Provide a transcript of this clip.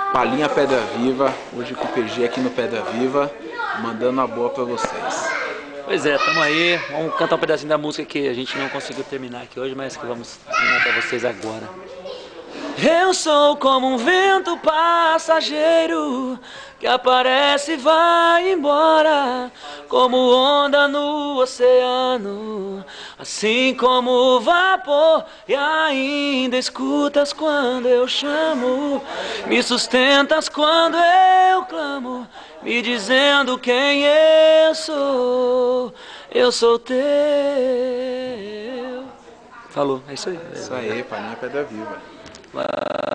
Palhinha Pedra Viva, hoje com o PG aqui no Pedra Viva, mandando a boa pra vocês. Pois é, tamo aí, vamos cantar um pedacinho da música que a gente não conseguiu terminar aqui hoje, mas que vamos terminar pra vocês agora. Eu sou como um vento passageiro que aparece e vai embora, como onda no oceano, assim como o vapor. E ainda escutas quando eu chamo, me sustentas quando eu clamo, me dizendo quem eu sou teu. Falou, é isso aí. Isso aí, Palhinha Pedra Viva.